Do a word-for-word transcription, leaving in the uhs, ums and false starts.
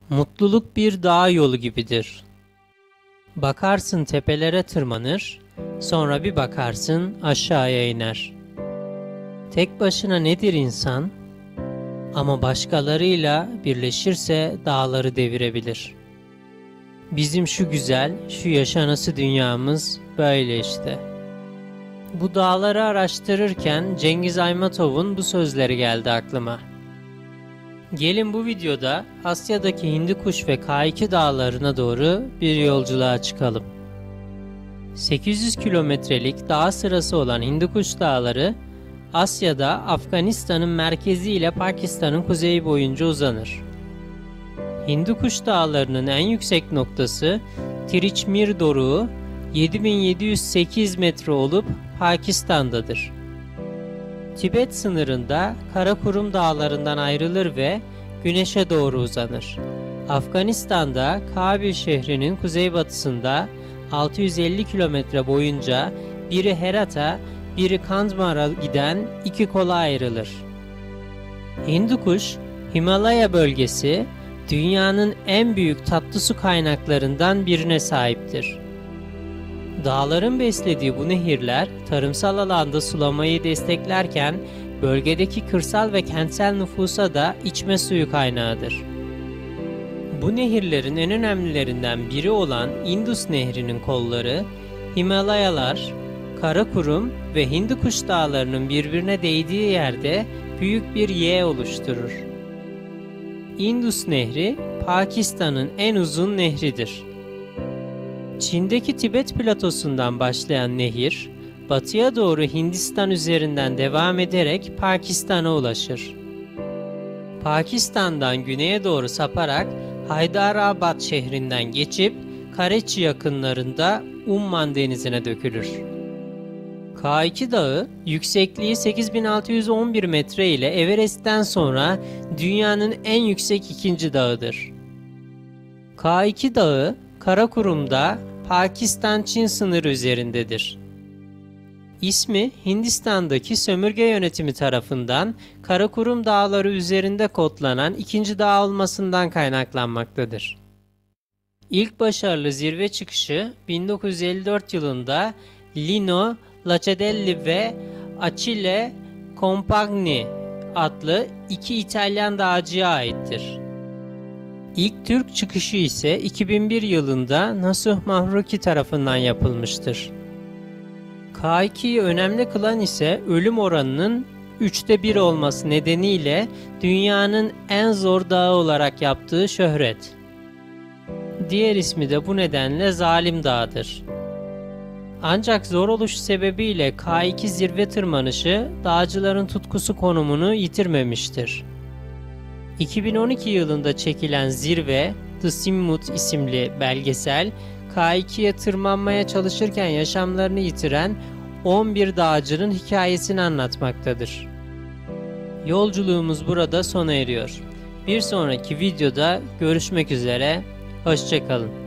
Mutluluk bir dağ yolu gibidir. Bakarsın tepelere tırmanır, sonra bir bakarsın aşağıya iner. Tek başına nedir insan? Ama başkalarıyla birleşirse dağları devirebilir. Bizim şu güzel, şu yaşanası dünyamız böyle işte. Bu dağları araştırırken Cengiz Aytmatov'un bu sözleri geldi aklıma. Gelin bu videoda Asya'daki Hindikuş ve K iki dağlarına doğru bir yolculuğa çıkalım. sekiz yüz kilometrelik dağ sırası olan Hindikuş Dağları, Asya'da Afganistan'ın merkezi ile Pakistan'ın kuzeyi boyunca uzanır. Hindikuş Dağları'nın en yüksek noktası Tirichmir Doruğu yedi bin yedi yüz sekiz metre olup Pakistan'dadır. Tibet sınırında Karakurum Dağları'ndan ayrılır ve güneşe doğru uzanır. Afganistan'da Kabil şehrinin kuzeybatısında altı yüz elli kilometre boyunca biri Herat'a, biri Kandmar'a giden iki kola ayrılır. Hindukuş, Himalaya bölgesi dünyanın en büyük tatlı su kaynaklarından birine sahiptir. Dağların beslediği bu nehirler tarımsal alanda sulamayı desteklerken bölgedeki kırsal ve kentsel nüfusa da içme suyu kaynağıdır. Bu nehirlerin en önemlilerinden biri olan Indus Nehri'nin kolları Himalayalar, Karakurum ve Hindikuş dağlarının birbirine değdiği yerde büyük bir Y oluşturur. Indus Nehri Pakistan'ın en uzun nehridir. Çin'deki Tibet platosundan başlayan nehir, batıya doğru Hindistan üzerinden devam ederek Pakistan'a ulaşır. Pakistan'dan güneye doğru saparak Hyderabad şehrinden geçip Karachi yakınlarında Umman denizine dökülür. K iki Dağı, yüksekliği sekiz bin altı yüz on bir metre ile Everest'ten sonra dünyanın en yüksek ikinci dağıdır. K iki Dağı, Karakurum'da Pakistan-Çin sınırı üzerindedir. İsmi Hindistan'daki sömürge yönetimi tarafından Karakurum Dağları üzerinde kodlanan ikinci dağ olmasından kaynaklanmaktadır. İlk başarılı zirve çıkışı bin dokuz yüz elli dört yılında Lino Lacedelli ve Achille Compagni adlı iki İtalyan dağcıya aittir. İlk Türk çıkışı ise iki bin bir yılında Nasuh Mahruki tarafından yapılmıştır. K ikiyi önemli kılan ise ölüm oranının üçte bir olması nedeniyle dünyanın en zor dağı olarak yaptığı şöhret. Diğer ismi de bu nedenle Zalim Dağ'dır. Ancak zor oluş sebebiyle K iki zirve tırmanışı dağcıların tutkusu konumunu yitirmemiştir. iki bin on iki yılında çekilen Zirve, The Simmut isimli belgesel, K ikiye tırmanmaya çalışırken yaşamlarını yitiren on bir dağcının hikayesini anlatmaktadır. Yolculuğumuz burada sona eriyor. Bir sonraki videoda görüşmek üzere, hoşça kalın.